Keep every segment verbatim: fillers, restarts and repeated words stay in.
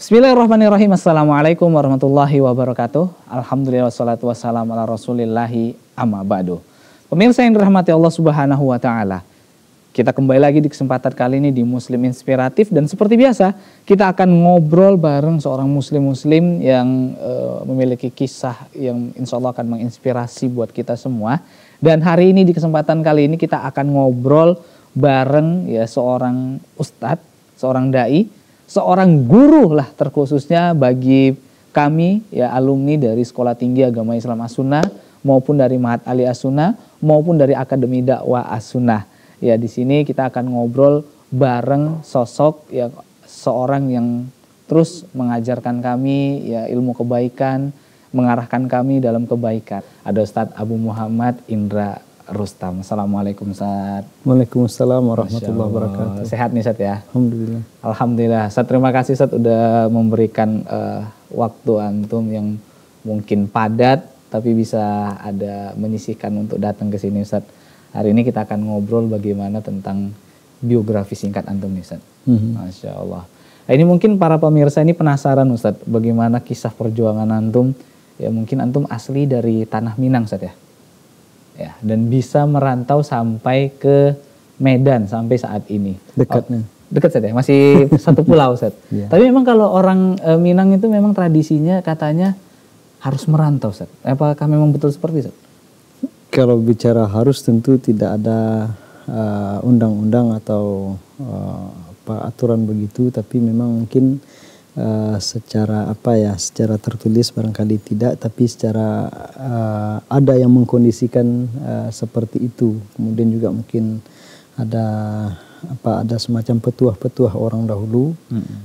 Bismillahirrahmanirrahim. Assalamualaikum warahmatullahi wabarakatuh. Alhamdulillah wassalatu wassalamu ala rasulillahi amma ba'du. Pemirsa yang dirahmati Allah subhanahu wa ta'ala, kita kembali lagi di kesempatan kali ini di Muslim Inspiratif. Dan seperti biasa, kita akan ngobrol bareng seorang muslim-muslim yang uh, memiliki kisah yang insya Allah akan menginspirasi buat kita semua. Dan hari ini di kesempatan kali ini kita akan ngobrol bareng ya seorang ustadz, seorang da'i, seorang guru lah terkhususnya bagi kami ya alumni dari Sekolah Tinggi Agama Islam As-Sunnah maupun dari Mahat Ali As-Sunnah maupun dari Akademi Dakwah As-Sunnah. Ya di sini kita akan ngobrol bareng sosok ya seorang yang terus mengajarkan kami ya ilmu kebaikan, mengarahkan kami dalam kebaikan. Ada Ustadz Abu Muhammad Indra Rustam. Assalamualaikum Ustadz. Waalaikumsalam warahmatullahi wabarakatuh. Sehat nih Ustadz ya? Alhamdulillah. Alhamdulillah. Ustadz, terima kasih Ustadz udah memberikan uh, waktu antum yang mungkin padat tapi bisa ada menyisihkan untuk datang ke sini Ustadz. Hari ini kita akan ngobrol bagaimana tentang biografi singkat antum nih Ustadz. Mm-hmm. Masya Allah. Nah, ini mungkin para pemirsa ini penasaran Ustadz bagaimana kisah perjuangan antum. Ya mungkin antum asli dari Tanah Minang Ustadz ya. Ya, dan bisa merantau sampai ke Medan sampai saat ini. Dekatnya. Oh, dekat saja, masih satu pulau Ustaz. Yeah. Tapi memang kalau orang e, Minang itu memang tradisinya katanya harus merantau Ustaz. Apakah memang betul seperti Ustaz? Kalau bicara harus tentu tidak ada undang-undang uh, atau uh, apa aturan begitu, tapi memang mungkin Uh, secara apa ya, secara tertulis barangkali tidak, tapi secara uh, ada yang mengkondisikan uh, seperti itu. Kemudian juga mungkin ada apa, ada semacam petuah-petuah orang dahulu hmm.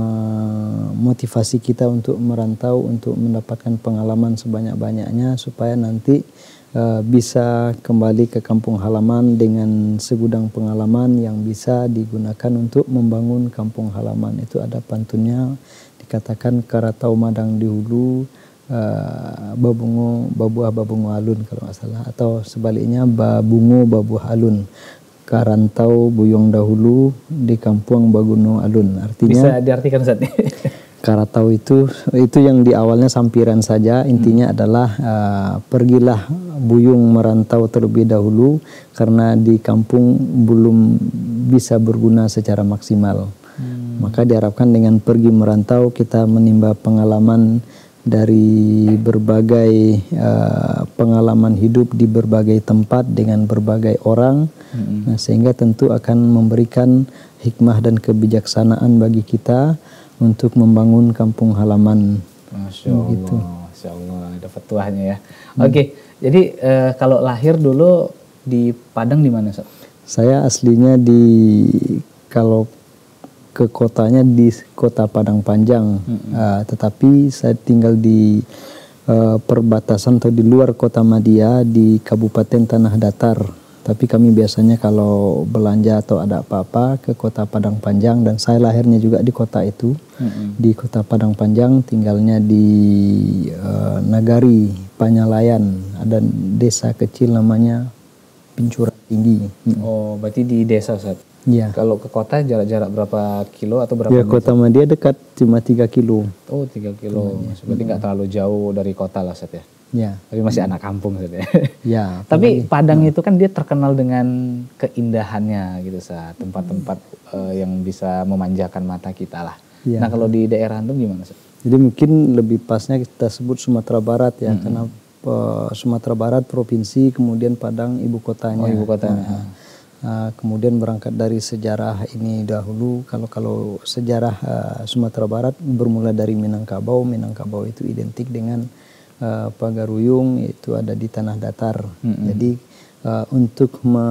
memotivasi kita untuk merantau, untuk mendapatkan pengalaman sebanyak-banyaknya supaya nanti uh, bisa kembali ke kampung halaman dengan segudang pengalaman yang bisa digunakan untuk membangun kampung halaman. Itu ada pantunnya, dikatakan karatau madang di hulu, uh, babungo babuah babungo alun kalau nggak salah, atau sebaliknya babungo babuah alun, karantau buyong dahulu di kampung baguno alun. Artinya bisa diartikan Ustaz. Karatau itu itu yang di awalnya sampiran saja, intinya hmm. adalah uh, pergilah buyung merantau terlebih dahulu karena di kampung belum bisa berguna secara maksimal. Hmm. Maka diharapkan dengan pergi merantau kita menimba pengalaman dari berbagai uh, pengalaman hidup di berbagai tempat dengan berbagai orang, hmm. nah, sehingga tentu akan memberikan hikmah dan kebijaksanaan bagi kita untuk membangun kampung halaman. Masya Allah, gitu. Masya Allah, ada petuahnya ya. Hmm. Oke, jadi eh, kalau lahir dulu di Padang di mana Ustaz? Saya aslinya di, kalau ke kotanya di kota Padang Panjang, hmm. uh, tetapi saya tinggal di uh, perbatasan atau di luar kota Madia di Kabupaten Tanah Datar. Tapi kami biasanya kalau belanja atau ada apa-apa ke kota Padang Panjang, dan saya lahirnya juga di kota itu, mm-hmm. di kota Padang Panjang, tinggalnya di uh, Nagari Panyalayan, ada desa kecil namanya Pincuran Tinggi. Mm-hmm. Oh, berarti di desa Ustaz? Iya. Kalau ke kota jarak-jarak berapa kilo atau berapa? Ya, kota Madia dekat, cuma tiga kilo. Oh, tiga kilo. Berarti nggak terlalu jauh dari kota lah Ustaz ya? Ya. Tapi masih anak kampung gitu ya. Ya. Tapi Padang itu kan dia terkenal dengan keindahannya gitu Ustaz. Tempat-tempat uh, yang bisa memanjakan mata kita lah. Ya. Nah kalau di daerah antum gimana Ustaz? Jadi mungkin lebih pasnya kita sebut Sumatera Barat ya, mm-hmm. karena uh, Sumatera Barat provinsi, kemudian Padang ibu kotanya. Oh, ibu kotanya. Nah, uh, kemudian berangkat dari sejarah ini dahulu, kalau kalau sejarah uh, Sumatera Barat bermula dari Minangkabau. Minangkabau itu identik dengan Uh, Pagaruyung, itu ada di Tanah Datar. Mm-hmm. Jadi uh, untuk me,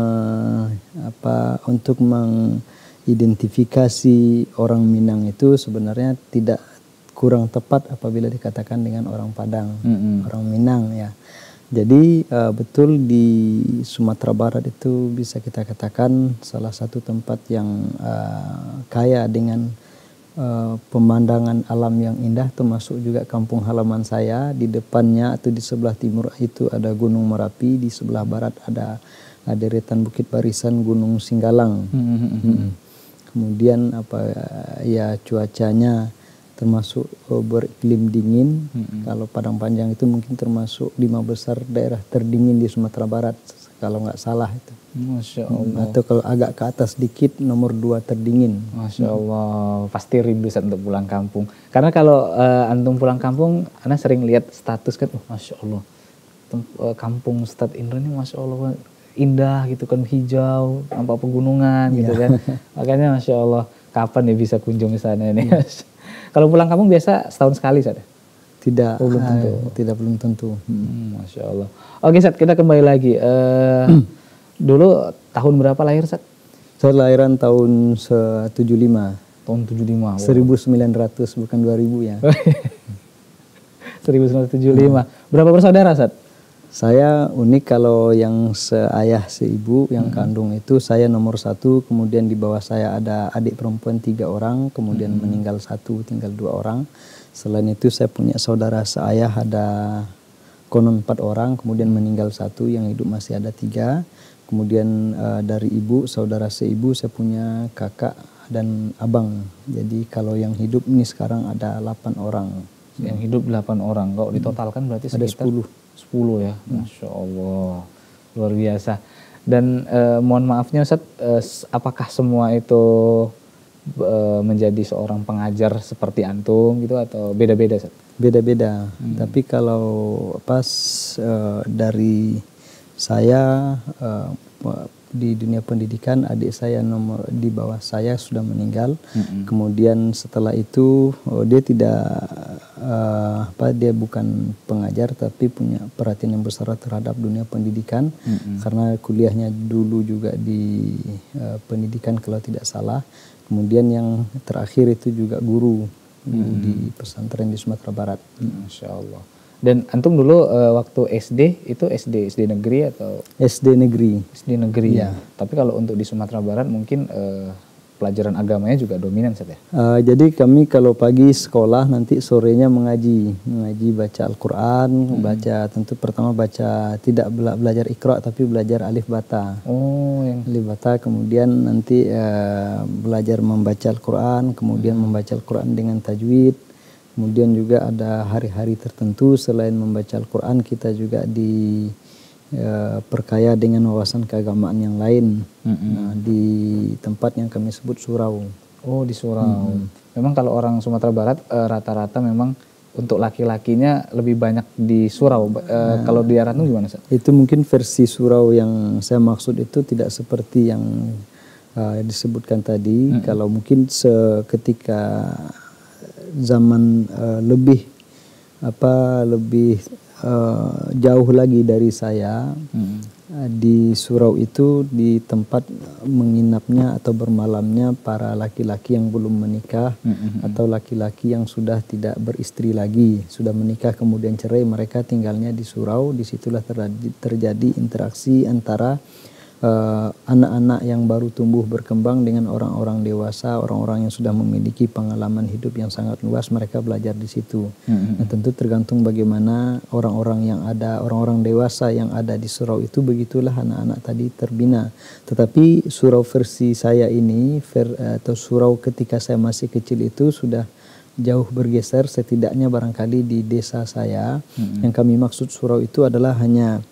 apa, untuk mengidentifikasi orang Minang itu sebenarnya tidak kurang tepat apabila dikatakan dengan orang Padang, mm-hmm. orang Minang ya. Jadi uh, betul di Sumatera Barat itu bisa kita katakan salah satu tempat yang uh, kaya dengan Uh, pemandangan alam yang indah, termasuk juga kampung halaman saya. Di depannya atau di sebelah timur itu ada Gunung Merapi, di sebelah barat ada, ada deretan bukit barisan Gunung Singgalang. Mm-hmm. Hmm. Kemudian apa ya, cuacanya termasuk uh, beriklim dingin. Mm-mm. Kalau Padang Panjang itu mungkin termasuk lima besar daerah terdingin di Sumatera Barat kalau nggak salah itu. Masya Hmm, Allah. Atau kalau agak ke atas dikit nomor dua terdingin. Masya Allah, pasti rindu saat untuk pulang kampung. Karena kalau uh, antum pulang kampung, Ana sering lihat status kan, oh, Masya Allah, tem- uh, kampung Ustadz Indra ini Masya Allah indah gitu kan, hijau, nampak pegunungan gitu kan. Makanya Masya Allah, kapan ya bisa kunjung ke sana ini? Kalau pulang kampung biasa setahun sekali saja. Tidak, Oh, belum tentu. uh, tidak belum tentu. Hmm, Masya Allah. Oke Sat, kita kembali lagi. Uh, dulu tahun berapa lahir Sat? Saya lahiran tahun tujuh puluh lima. Tahun tujuh puluh lima. Wow. seribu sembilan ratus bukan dua ribu ya. seribu sembilan ratus tujuh puluh lima. Berapa bersaudara Sat? Saya unik kalau yang seayah seibu yang hmm. kandung itu saya nomor satu, kemudian di bawah saya ada adik perempuan tiga orang, kemudian hmm. meninggal satu, tinggal dua orang. Selain itu saya punya saudara seayah ada konon empat orang, kemudian meninggal satu, yang hidup masih ada tiga. Kemudian uh, dari ibu, saudara seibu saya punya kakak dan abang. Jadi kalau yang hidup ini sekarang ada delapan orang. Yang hidup delapan orang, kalau ditotalkan berarti sekitar ada sepuluh. sepuluh ya, Masya Allah, luar biasa. Dan eh, mohon maafnya Ustaz, eh, apakah semua itu eh, menjadi seorang pengajar seperti antum gitu atau beda-beda Ustaz? Beda-beda, Hmm. tapi kalau pas uh, dari saya uh, di dunia pendidikan, adik saya nomor di bawah saya sudah meninggal. Mm-hmm. Kemudian setelah itu oh, dia tidak uh, apa dia bukan pengajar tapi punya perhatian yang besar terhadap dunia pendidikan. Mm-hmm. Karena kuliahnya dulu juga di uh, pendidikan kalau tidak salah. Kemudian yang terakhir itu juga guru, guru mm-hmm. di pesantren di Sumatera Barat. Masya Allah. Dan antum dulu uh, waktu S D itu S D S D negeri atau S D negeri? S D negeri. Ya. Tapi kalau untuk di Sumatera Barat mungkin uh, pelajaran agamanya juga dominan saja. Uh, jadi kami kalau pagi sekolah nanti sorenya mengaji, mengaji baca Al-Quran, hmm. baca tentu pertama baca tidak bela belajar Iqra tapi belajar alif bata. Oh, yang alif bata. Kemudian nanti uh, belajar membaca Al-Quran, kemudian hmm. membaca Al-Quran dengan tajwid. Kemudian juga ada hari-hari tertentu selain membaca Al-Quran kita juga diperkaya uh, dengan wawasan keagamaan yang lain. Mm-hmm. Nah, di tempat yang kami sebut surau. Oh, di surau. Mm-hmm. Memang kalau orang Sumatera Barat uh, rata-rata memang untuk laki-lakinya lebih banyak di surau. Uh, nah, kalau di darat itu gimana Sat? Itu mungkin versi surau yang saya maksud itu tidak seperti yang uh, disebutkan tadi. Mm-hmm. Kalau mungkin seketika zaman uh, lebih apa lebih uh, jauh lagi dari saya hmm. uh, di surau itu di tempat menginapnya atau bermalamnya para laki-laki yang belum menikah hmm. atau laki-laki yang sudah tidak beristri lagi, sudah menikah kemudian cerai, mereka tinggalnya di surau. Disitulah terjadi, terjadi interaksi antara Uh, anak-anak yang baru tumbuh berkembang dengan orang-orang dewasa, orang-orang yang sudah memiliki pengalaman hidup yang sangat luas, mereka belajar di situ. Mm-hmm. Nah, tentu tergantung bagaimana orang-orang yang ada, orang-orang dewasa yang ada di surau itu, begitulah anak-anak tadi terbina. Tetapi surau versi saya ini, ver, atau surau ketika saya masih kecil itu sudah jauh bergeser, setidaknya barangkali di desa saya. Mm-hmm. Yang kami maksud surau itu adalah hanya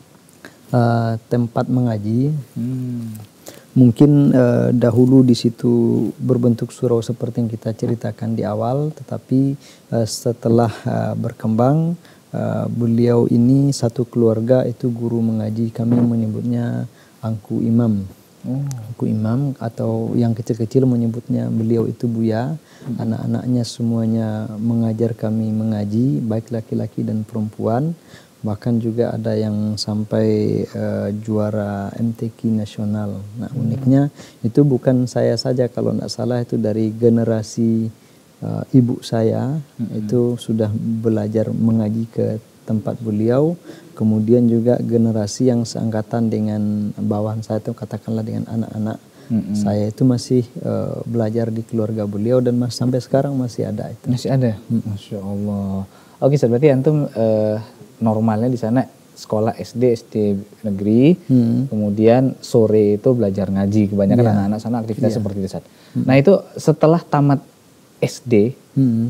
Uh, tempat mengaji. Hmm. Mungkin uh, dahulu di situ berbentuk surau seperti yang kita ceritakan di awal, tetapi uh, setelah uh, berkembang, uh, beliau ini satu keluarga itu guru mengaji, kami menyebutnya angku imam. Oh. Angku imam, atau yang kecil-kecil menyebutnya beliau itu Buya. Hmm. Anak-anaknya semuanya mengajar kami mengaji, baik laki-laki dan perempuan. Bahkan juga ada yang sampai uh, juara M T Q nasional. Nah, hmm. uniknya itu bukan saya saja, kalau tidak salah itu dari generasi uh, ibu saya hmm. itu sudah belajar mengaji ke tempat beliau. Kemudian juga generasi yang seangkatan dengan bawahan saya itu, katakanlah dengan anak-anak hmm. saya itu masih uh, belajar di keluarga beliau dan mas, sampai sekarang masih ada itu. Masih ada? Hmm. Masya Allah. Oke, berarti antum uh, normalnya di sana sekolah S D S D negeri, hmm. kemudian sore itu belajar ngaji, kebanyakan yeah. anak-anak sana aktivitas yeah. seperti itu. Hmm. Nah itu setelah tamat S D, hmm.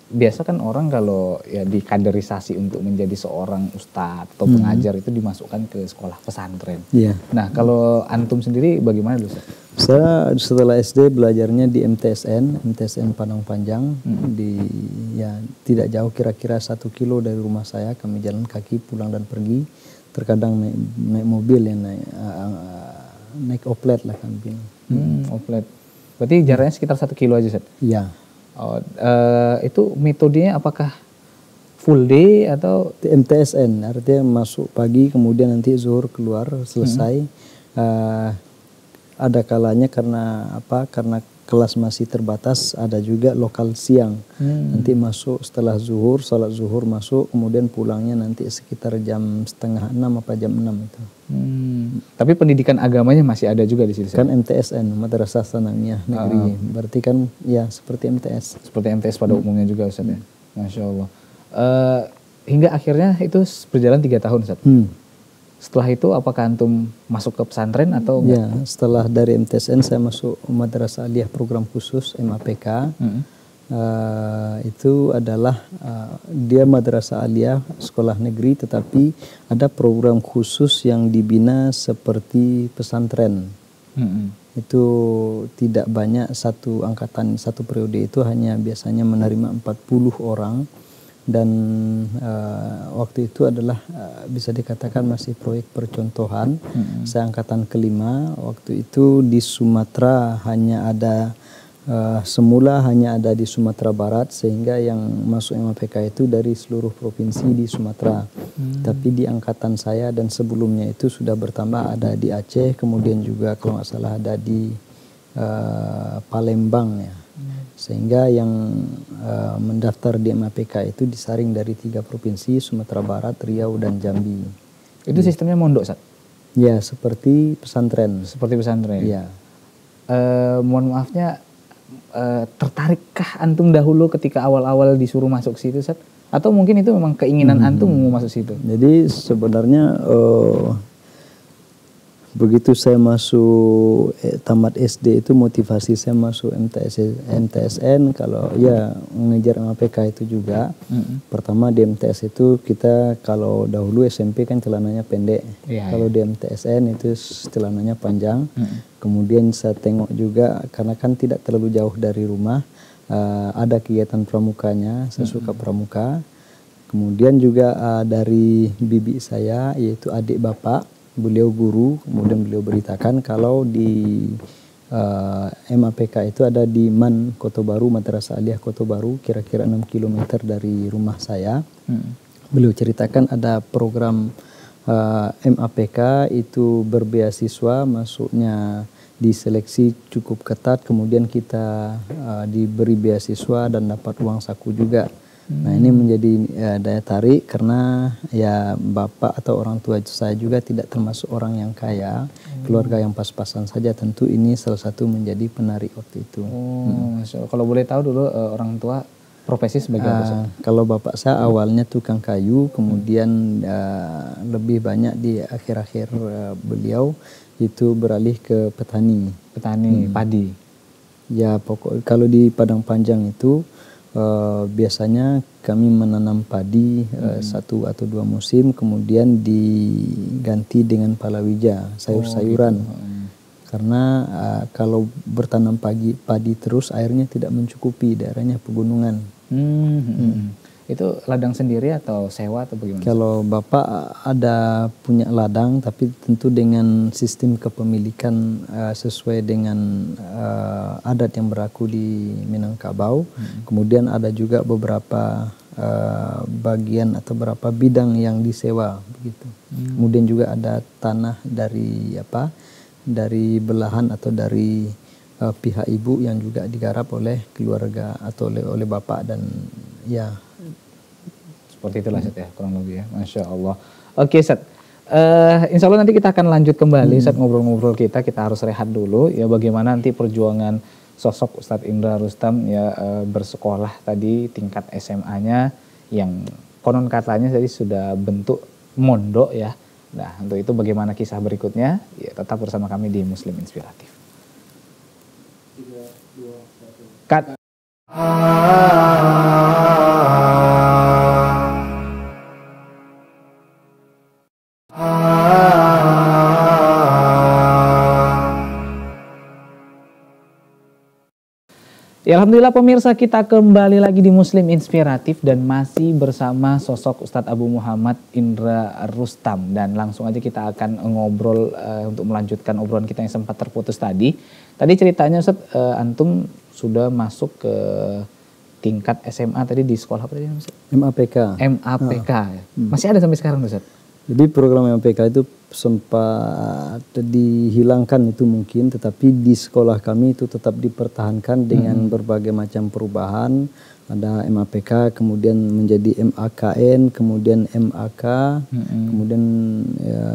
biasa kan orang kalau ya dikaderisasi untuk menjadi seorang ustadz atau pengajar hmm. itu dimasukkan ke sekolah pesantren. Iya. Nah kalau antum sendiri bagaimana dulu? Saya setelah S D belajarnya di M T S N, M T S N Padang Panjang, hmm. di ya tidak jauh kira-kira satu kilo dari rumah saya. Kami jalan kaki pulang dan pergi. Terkadang naik, naik mobil ya naik uh, naik oplet lah kami bilang. Hmm, oplet. Berarti jaraknya sekitar satu kilo aja, Ustaz? Iya. Oh, uh, itu metodenya apakah full day atau? M T S N, artinya masuk pagi kemudian nanti zuhur keluar selesai. Hmm. Uh, ada kalanya karena apa? Karena kelas masih terbatas, ada juga lokal siang. Hmm. Nanti masuk setelah zuhur, salat zuhur masuk, kemudian pulangnya nanti sekitar jam setengah enam apa jam enam itu. Hmm. Tapi pendidikan agamanya masih ada juga di sini? Kan M T S N, Madrasah Tsanawiyah Negeri. Uh-huh. Berarti kan ya seperti M T S. Seperti M T S pada hmm. umumnya juga Ustaz ya? Masya Allah. Uh, hingga akhirnya itu berjalan tiga tahun Ustaz? Hmm. Setelah itu apakah antum masuk ke pesantren atau enggak? Ya, setelah dari M T S N saya masuk Madrasah Aliyah program khusus M A P K. Hmm. Uh, itu adalah uh, dia Madrasah Aliyah sekolah negeri, tetapi ada program khusus yang dibina seperti pesantren. Hmm. Itu tidak banyak, satu angkatan satu periode itu hanya biasanya menerima empat puluh orang. Dan uh, waktu itu adalah uh, bisa dikatakan masih proyek percontohan. Mm-hmm. Saya angkatan kelima, waktu itu di Sumatera hanya ada uh, semula hanya ada di Sumatera Barat, sehingga yang masuk M A P K itu dari seluruh provinsi di Sumatera. Mm-hmm. Tapi di angkatan saya dan sebelumnya itu sudah bertambah, ada di Aceh, kemudian juga kalau nggak salah ada di uh, Palembang ya. Sehingga yang uh, mendaftar di M A P K itu disaring dari tiga provinsi, Sumatera Barat, Riau, dan Jambi. Itu sistemnya mondok, Ustaz? Ya, seperti pesantren. Seperti pesantren? Ya. Uh, mohon maafnya, uh, tertarikkah antum dahulu ketika awal-awal disuruh masuk situ, Ustaz? Atau mungkin itu memang keinginan hmm. antum mau masuk situ? Jadi sebenarnya Uh, begitu saya masuk eh, tamat S D itu motivasi saya masuk M T S M T S N kalau ya mengejar M A P K itu juga. Mm-hmm. Pertama di M T S itu kita kalau dahulu S M P kan celananya pendek. Yeah, kalau yeah. di M T S N itu celananya panjang. Mm-hmm. Kemudian saya tengok juga karena kan tidak terlalu jauh dari rumah, uh, ada kegiatan pramukanya, saya mm-hmm. suka pramuka. Kemudian juga uh, dari bibi saya yaitu adik bapak, beliau guru, kemudian beliau beritakan kalau di uh, M A P K itu ada di Man Kota Baru, Madrasah Aliyah Kota Baru, kira-kira enam kilometer dari rumah saya. Hmm. Beliau ceritakan ada program uh, M A P K itu berbeasiswa, masuknya diseleksi cukup ketat, kemudian kita uh, diberi beasiswa dan dapat uang saku juga. Nah ini menjadi ya, daya tarik karena ya bapak atau orang tua saya juga tidak termasuk orang yang kaya, hmm. keluarga yang pas-pasan saja, tentu ini salah satu menjadi penarik waktu itu. Oh, hmm. so, kalau boleh tahu dulu uh, orang tua profesi sebagai apa? Uh, kalau bapak saya awalnya tukang kayu, kemudian uh, lebih banyak di akhir-akhir uh, beliau itu beralih ke petani. Petani hmm. padi. Ya pokok kalau di Padang Panjang itu Uh, biasanya kami menanam padi uh, hmm. satu atau dua musim, kemudian diganti dengan palawija, sayur-sayuran. Oh, gitu. hmm. Karena uh, kalau bertanam pagi, padi terus airnya tidak mencukupi, daerahnya pegunungan. Hmm. Hmm. Itu ladang sendiri atau sewa atau bagaimana? Kalau bapak ada punya ladang, tapi tentu dengan sistem kepemilikan uh, sesuai dengan uh, adat yang berlaku di Minangkabau. Hmm. Kemudian ada juga beberapa uh, bagian atau beberapa bidang yang disewa, begitu. Hmm. Kemudian juga ada tanah dari apa? Dari belahan atau dari uh, pihak ibu yang juga digarap oleh keluarga atau oleh, oleh bapak dan ya. Seperti itulah Ustaz ya, kurang lebih ya. Masya Allah. Oke Ustaz, uh, insya Allah nanti kita akan lanjut kembali hmm. Ustaz ngobrol-ngobrol kita. Kita harus rehat dulu ya, bagaimana nanti perjuangan sosok Ustadz Indra Rustam ya uh, bersekolah tadi tingkat S M A-nya yang konon katanya tadi sudah bentuk mondok ya. Nah untuk itu bagaimana kisah berikutnya ya, tetap bersama kami di Muslim Inspiratif. tiga, dua, satu. Cut. alhamdulillah pemirsa, kita kembali lagi di Muslim Inspiratif dan masih bersama sosok Ustadz Abu Muhammad Indra Rustam, dan langsung aja kita akan ngobrol uh, untuk melanjutkan obrolan kita yang sempat terputus tadi. Tadi ceritanya Ustadz, uh, antum sudah masuk ke tingkat S M A tadi di sekolah apa tadi Ustadz? M A P K. M A P K. Ah. Masih ada sampai sekarang Ustadz? Jadi program M A P K itu sempat dihilangkan itu mungkin, tetapi di sekolah kami itu tetap dipertahankan dengan hmm. berbagai macam perubahan. Ada M A P K, kemudian menjadi M A K N, kemudian M A K, hmm. kemudian ya,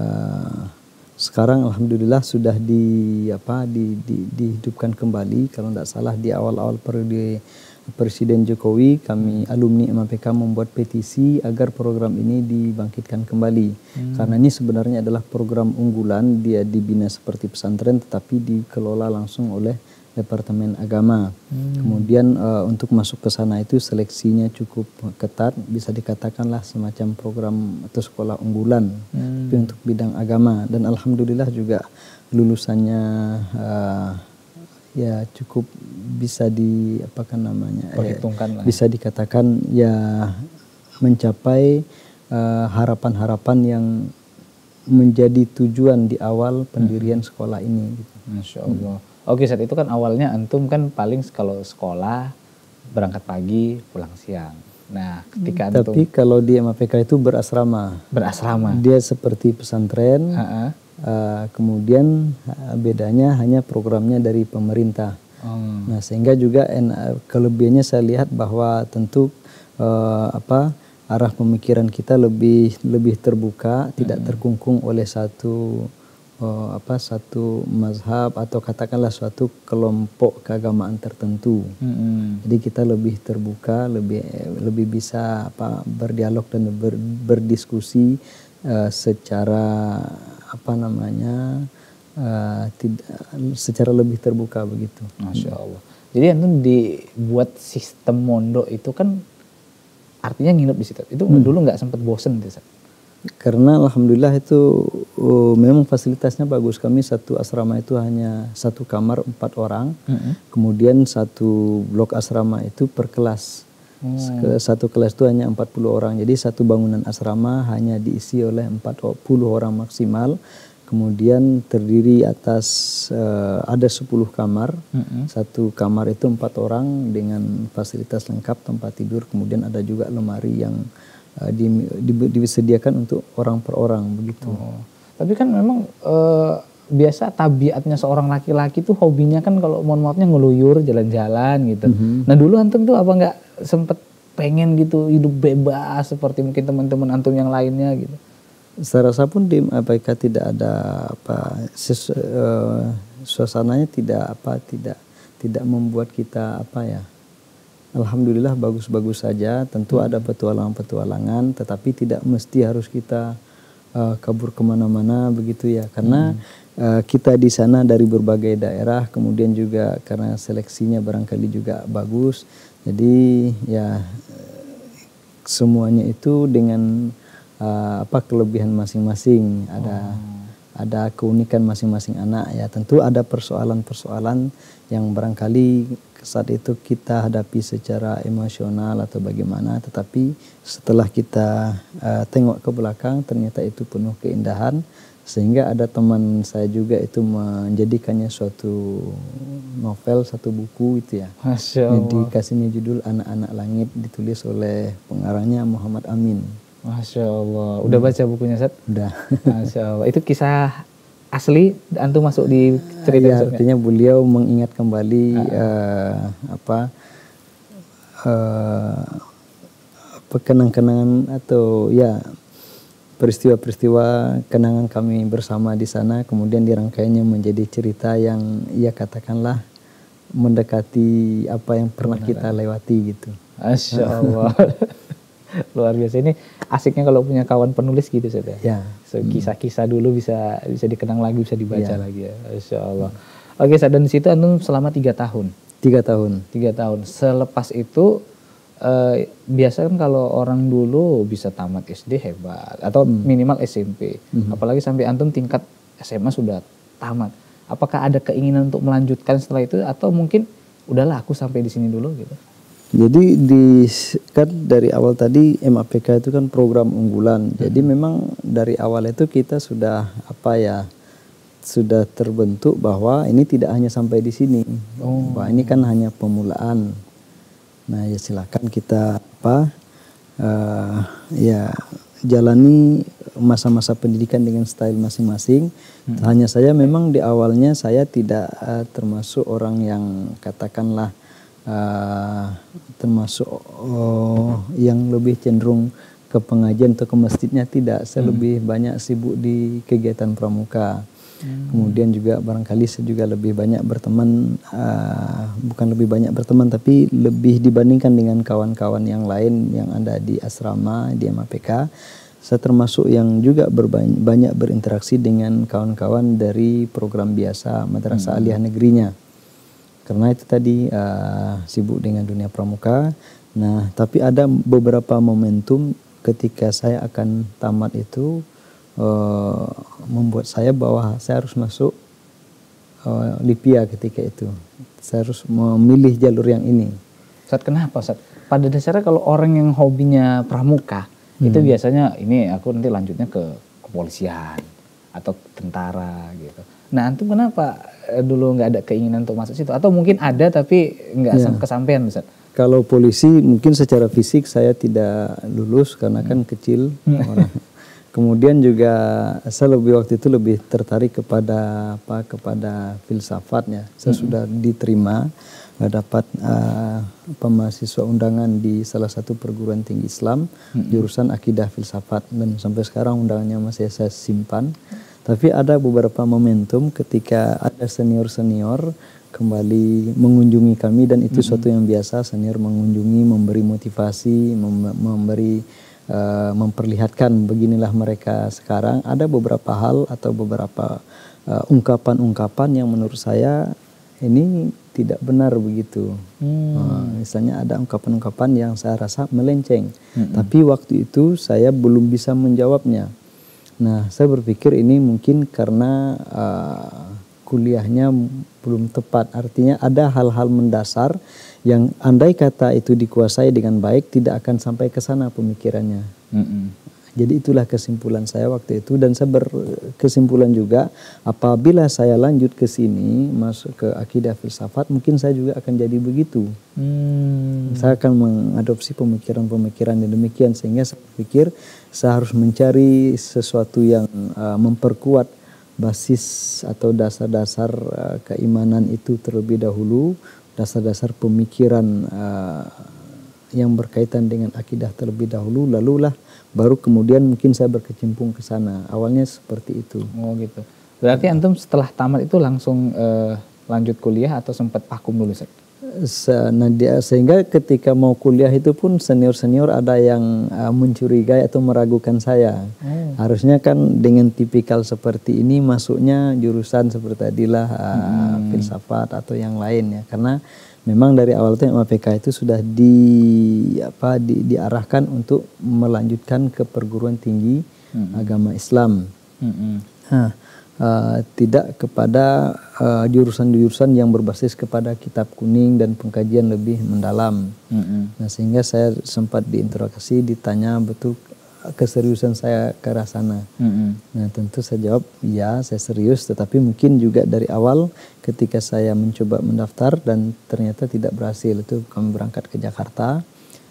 sekarang alhamdulillah sudah di apa di, di, dihidupkan kembali. Kalau tidak salah di awal-awal periode Presiden Jokowi, kami alumni M A P K membuat petisi agar program ini dibangkitkan kembali. Hmm. Karena ini sebenarnya adalah program unggulan, dia dibina seperti pesantren tetapi dikelola langsung oleh Departemen Agama. Hmm. Kemudian uh, untuk masuk ke sana itu seleksinya cukup ketat, bisa dikatakanlah semacam program atau sekolah unggulan hmm. tapi untuk bidang agama. Dan alhamdulillah juga lulusannya uh, ya cukup bisa di apa kan namanya perhitungkan eh, bisa dikatakan ya mencapai harapan-harapan uh, yang menjadi tujuan di awal pendirian hmm. sekolah ini gitu. Masya Allah. Hmm. Oke, saat itu kan awalnya antum kan paling kalau sekolah berangkat pagi pulang siang. Nah ketika antum, tapi kalau di M A P K itu berasrama berasrama dia seperti pesantren. Ha-ha. Uh, kemudian uh, bedanya hanya programnya dari pemerintah. Hmm. Nah sehingga juga uh, kelebihannya saya lihat bahwa tentu uh, apa arah pemikiran kita lebih lebih terbuka, hmm. tidak terkungkung oleh satu uh, apa satu mazhab atau katakanlah suatu kelompok keagamaan tertentu. Hmm. Jadi kita lebih terbuka, lebih lebih bisa apa berdialog dan ber, berdiskusi uh, secara apa namanya uh, tidak secara lebih terbuka begitu. Masya Allah. Jadi antum dibuat sistem mondok itu kan artinya nginep di situ. Itu hmm. dulu nggak sempat bosen tuh? Karena alhamdulillah itu uh, memang fasilitasnya bagus. Kami satu asrama itu hanya satu kamar empat orang. Hmm. Kemudian satu blok asrama itu per kelas. Hmm. Satu kelas itu hanya empat puluh orang. Jadi satu bangunan asrama hanya diisi oleh empat puluh orang maksimal. Kemudian terdiri atas uh, ada sepuluh kamar. Hmm. Satu kamar itu empat orang dengan fasilitas lengkap, tempat tidur. Kemudian ada juga lemari yang uh, di, di, disediakan untuk orang per orang begitu. Oh. Tapi kan memang uh, biasa tabiatnya seorang laki-laki tuh hobinya kan kalau mohon maafnya ngeluyur jalan-jalan gitu. Mm-hmm. Nah dulu antum tuh apa nggak sempet pengen gitu hidup bebas seperti mungkin teman-teman antum yang lainnya gitu? Saya rasa pun di M A P K tidak ada apa sesu, uh, suasananya tidak apa tidak tidak membuat kita apa ya. Alhamdulillah bagus-bagus saja. Tentu hmm. ada petualangan-petualangan, tetapi tidak mesti harus kita uh, kabur kemana-mana begitu ya. Karena hmm. uh, kita di sana dari berbagai daerah, kemudian juga karena seleksinya barangkali juga bagus. Jadi ya semuanya itu dengan uh, apa kelebihan masing-masing, ada oh. ada keunikan masing-masing anak ya. Tentu ada persoalan-persoalan yang barangkali saat itu kita hadapi secara emosional atau bagaimana, tetapi setelah kita uh, tengok ke belakang ternyata itu penuh keindahan. Sehingga ada teman saya juga itu menjadikannya suatu novel, satu buku itu ya. Masya Allah. Dikasihnya judul Anak-Anak Langit, ditulis oleh pengarangnya Muhammad Amin. Masya Allah. Udah hmm. baca bukunya, Ustaz? Udah. Masya Allah. Itu kisah asli antum masuk di cerita ya, artinya beliau mengingat kembali uh, apa uh, kenang-kenangan atau ya peristiwa-peristiwa kenangan kami bersama di sana, kemudian dirangkainya menjadi cerita yang ya katakanlah mendekati apa yang pernah Benar. kita lewati gitu. Masya Allah. Luar biasa. Ini asiknya kalau punya kawan penulis gitu saja. Ya. So, kisah-kisah dulu bisa bisa dikenang lagi, bisa dibaca ya. lagi ya. Masya Allah. Oke, dan di situ antum selama tiga tahun. Tiga tahun. Tiga tahun. Selepas itu Uh, biasa kan kalau orang dulu bisa tamat S D hebat atau hmm. minimal S M P, hmm. apalagi sampai antum tingkat S M A sudah tamat. Apakah ada keinginan untuk melanjutkan setelah itu atau mungkin udahlah aku sampai di sini dulu gitu? Jadi di kan dari awal tadi M A P K itu kan program unggulan. Hmm. Jadi memang dari awal itu kita sudah apa ya sudah terbentuk bahwa ini tidak hanya sampai di sini. Oh. Bahwa ini kan hanya pemulaan. Nah ya silakan kita apa uh, ya jalani masa-masa pendidikan dengan style masing-masing. Hmm. Hanya saja memang di awalnya saya tidak uh, termasuk orang yang katakanlah Uh, termasuk uh, yang lebih cenderung ke pengajian atau ke masjidnya, tidak. Saya hmm. lebih banyak sibuk di kegiatan pramuka. Hmm. Kemudian juga barangkali saya juga lebih banyak berteman, uh, bukan lebih banyak berteman tapi lebih dibandingkan dengan kawan-kawan yang lain yang ada di asrama di M A P K. Saya termasuk yang juga berbanyak, banyak berinteraksi dengan kawan-kawan dari program biasa Madrasah hmm. Aliyah Negerinya. Karena itu tadi uh, sibuk dengan dunia pramuka. Nah, tapi ada beberapa momentum ketika saya akan tamat itu uh, membuat saya bahwa saya harus masuk uh, Lipia ketika itu. Saya harus memilih jalur yang ini. Ustadz, kenapa Ustadz? Pada dasarnya kalau orang yang hobinya pramuka hmm. itu biasanya ini aku nanti lanjutnya ke kepolisian atau tentara gitu. Nah, antum kenapa dulu nggak ada keinginan untuk masuk situ? Atau mungkin ada tapi nggak ya. kesampaian, Ustaz? Kalau polisi mungkin secara fisik saya tidak lulus karena kan kecil orang. Kemudian juga saya lebih waktu itu lebih tertarik kepada apa kepada filsafatnya. Saya hmm. sudah diterima dapat uh, mahasiswa undangan di salah satu perguruan tinggi Islam hmm. jurusan akidah filsafat, dan sampai sekarang undangannya masih saya simpan. Tapi ada beberapa momentum ketika ada senior-senior kembali mengunjungi kami, dan itu mm-hmm. suatu yang biasa, senior mengunjungi, memberi motivasi, mem- memberi uh, memperlihatkan beginilah mereka sekarang. Ada beberapa hal atau beberapa uh, ungkapan-ungkapan yang menurut saya ini tidak benar begitu. Hmm. Uh, misalnya ada ungkapan-ungkapan yang saya rasa melenceng, mm-hmm. tapi waktu itu saya belum bisa menjawabnya. Nah, saya berpikir ini mungkin karena uh, kuliahnya belum tepat. Artinya ada hal-hal mendasar yang andai kata itu dikuasai dengan baik tidak akan sampai ke sana pemikirannya. Mm-hmm. Jadi itulah kesimpulan saya waktu itu, dan saya berkesimpulan juga apabila saya lanjut ke sini masuk ke akidah filsafat mungkin saya juga akan jadi begitu. Hmm. Saya akan mengadopsi pemikiran-pemikiran yang demikian, sehingga saya pikir saya harus mencari sesuatu yang uh, memperkuat basis atau dasar-dasar uh, keimanan itu terlebih dahulu, dasar-dasar pemikiran uh, yang berkaitan dengan akidah terlebih dahulu, lalulah baru kemudian mungkin saya berkecimpung ke sana. Awalnya seperti itu. Oh gitu. Berarti antum setelah tamat itu langsung uh, lanjut kuliah atau sempat vakum dulu, Ustaz? Nah, dia, sehingga ketika mau kuliah itu pun senior-senior ada yang uh, mencurigai atau meragukan saya. Oh. Harusnya kan dengan tipikal seperti ini masuknya jurusan seperti tadilah uh, hmm. filsafat atau yang lain ya. Karena memang dari awal itu M A P K itu sudah di apa di, diarahkan untuk melanjutkan ke perguruan tinggi hmm. agama Islam. Hmm. Nah, uh, tidak kepada uh, jurusan-jurusan yang berbasis kepada kitab kuning dan pengkajian lebih mendalam. Hmm. Nah, sehingga saya sempat diinterogasi, ditanya betul keseriusan saya ke arah sana. Mm-hmm. Nah, tentu saya jawab, ya saya serius, tetapi mungkin juga dari awal ketika saya mencoba mendaftar dan ternyata tidak berhasil, itu kami berangkat ke Jakarta.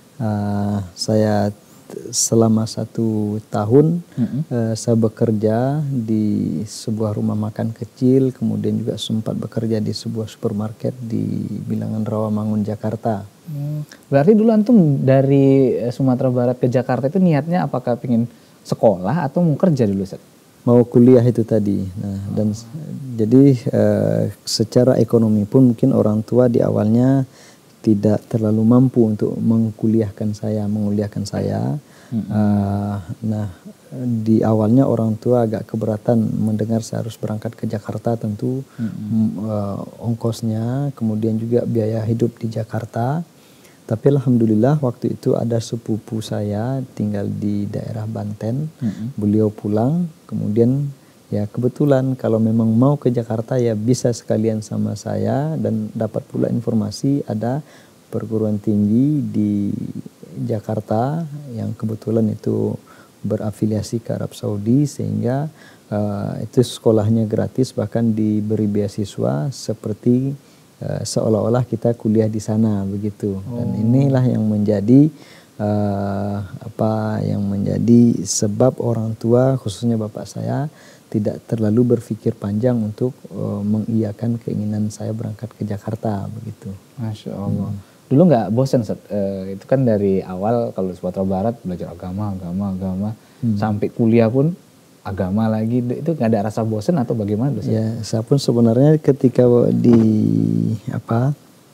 Uh, saya selama satu tahun mm-hmm. uh, saya bekerja di sebuah rumah makan kecil, kemudian juga sempat bekerja di sebuah supermarket di Bilangan Rawamangun, Jakarta. Hmm. Berarti dulu antum dari Sumatera Barat ke Jakarta itu niatnya apakah pengen sekolah atau mau kerja dulu, Ustaz? Mau kuliah itu tadi. Nah, oh. dan jadi uh, secara ekonomi pun mungkin orang tua di awalnya tidak terlalu mampu untuk mengkuliahkan saya, menguliahkan saya. Hmm. Uh, nah, di awalnya orang tua agak keberatan mendengar saya harus berangkat ke Jakarta, tentu hmm. uh, ongkosnya, kemudian juga biaya hidup di Jakarta. Tapi alhamdulillah waktu itu ada sepupu saya tinggal di daerah Banten. Mm-hmm. Beliau pulang, kemudian Ya kebetulan kalau memang mau ke Jakarta ya bisa sekalian sama saya, dan dapat pula informasi ada perguruan tinggi di Jakarta yang kebetulan itu berafiliasi ke Arab Saudi, sehingga uh, itu sekolahnya gratis, bahkan diberi beasiswa seperti uh, seolah-olah kita kuliah di sana begitu. Dan inilah yang menjadi uh, apa yang menjadi sebab orang tua khususnya bapak saya tidak terlalu berpikir panjang untuk uh, mengiyakan keinginan saya berangkat ke Jakarta begitu. Masya Allah. Hmm. Dulu nggak bosan, Set? Uh, itu kan dari awal kalau di Sumatera Barat belajar agama, agama, agama, hmm. sampai kuliah pun agama lagi. Itu nggak ada rasa bosan atau bagaimana? Set? Ya, saya pun sebenarnya ketika di apa,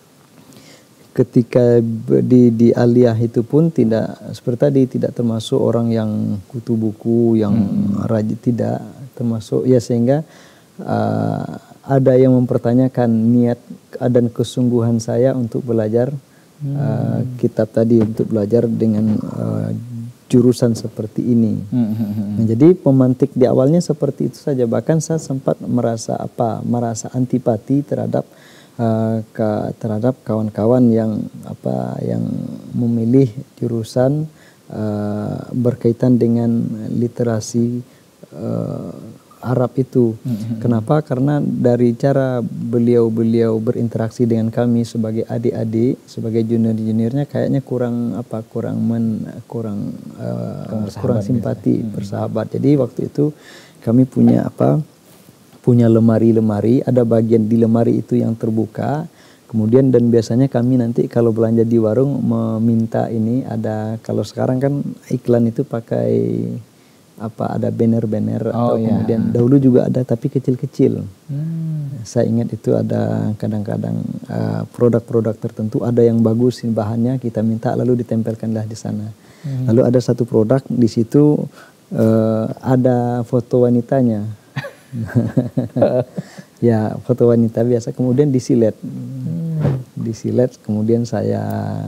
ketika di di aliyah itu pun tidak seperti tadi, tidak termasuk orang yang kutu buku, yang hmm. rajin, tidak termasuk ya, sehingga uh, ada yang mempertanyakan niat dan kesungguhan saya untuk belajar hmm. uh, kitab tadi, untuk belajar dengan uh, jurusan seperti ini. Hmm. Nah, jadi pemantik di awalnya seperti itu saja. Bahkan saya sempat merasa apa, merasa antipati terhadap uh, ke, terhadap kawan-kawan yang apa yang memilih jurusan uh, berkaitan dengan literasi Uh, Arab itu. Mm-hmm. Kenapa? Karena dari cara beliau-beliau berinteraksi dengan kami sebagai adik-adik, sebagai junior-juniornya, kayaknya kurang apa, kurang men, kurang uh, kurang simpati, gitu. Bersahabat. Jadi waktu itu kami punya apa, punya lemari-lemari, ada bagian di lemari itu yang terbuka. Kemudian dan biasanya kami nanti kalau belanja di warung meminta ini ada, kalau sekarang kan iklan itu pakai apa, ada banner-banner, oh, atau iya. kemudian dahulu juga ada tapi kecil-kecil. Hmm. Saya ingat itu ada kadang-kadang uh, produk-produk tertentu ada yang bagus bahannya, kita minta lalu ditempelkanlah di sana. Hmm. Lalu ada satu produk di situ uh, ada foto wanitanya. Ya, foto wanita biasa, kemudian disilet. Hmm. Disilet, kemudian saya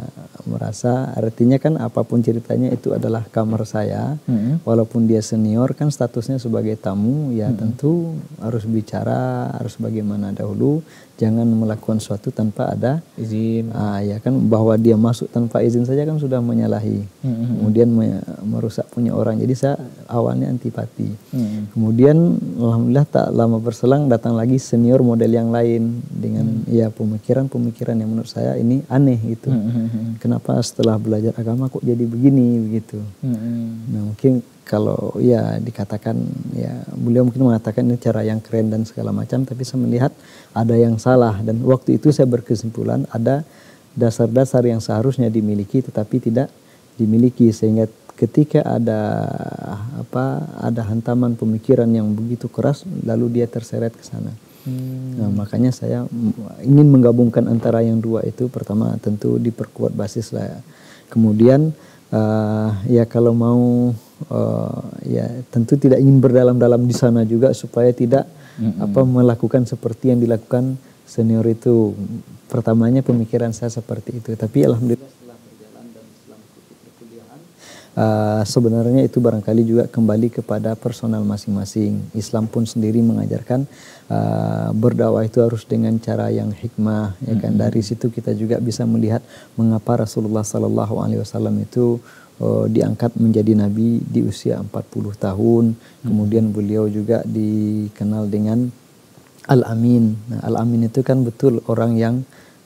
merasa artinya kan apapun ceritanya itu adalah kamar saya, mm-hmm. walaupun dia senior kan statusnya sebagai tamu ya, mm-hmm. tentu harus bicara, harus bagaimana dahulu, jangan melakukan sesuatu tanpa ada izin. Ah, ya kan, bahwa dia masuk tanpa izin saja kan sudah menyalahi, mm-hmm. kemudian me- merusak punya orang. Jadi saya awalnya antipati, mm-hmm. kemudian alhamdulillah tak lama berselang datang lagi senior model yang lain dengan mm-hmm. ya pemikiran-pemikiran yang menurut saya ini aneh gitu. Mm-hmm. Kenapa setelah belajar agama kok jadi begini begitu. Mm-hmm. Nah, mungkin kalau ya dikatakan ya, beliau mungkin mengatakan ini cara yang keren dan segala macam, tapi saya melihat ada yang salah, dan waktu itu saya berkesimpulan ada dasar-dasar yang seharusnya dimiliki tetapi tidak dimiliki, sehingga ketika ada apa, ada hantaman pemikiran yang begitu keras lalu dia terseret ke sana. Hmm. Nah, makanya saya ingin menggabungkan antara yang dua itu. Pertama tentu diperkuat basis lah. Kemudian uh, ya kalau mau uh, ya tentu tidak ingin berdalam-dalam di sana juga supaya tidak mm-hmm. apa melakukan seperti yang dilakukan senior itu. Pertamanya pemikiran saya seperti itu. Tapi alhamdulillah setelah berjalan dan setelah mengikuti perkuliahan, uh, sebenarnya itu barangkali juga kembali kepada personal masing-masing. Islam pun sendiri mengajarkan Uh, berdakwah itu harus dengan cara yang hikmah, ya kan. Mm-hmm. Dari situ kita juga bisa melihat mengapa Rasulullah Sallallahu Alaihi Wasallam itu uh, diangkat menjadi nabi di usia empat puluh tahun. Mm-hmm. Kemudian beliau juga dikenal dengan Al-Amin. Nah, Al-Amin itu kan betul orang yang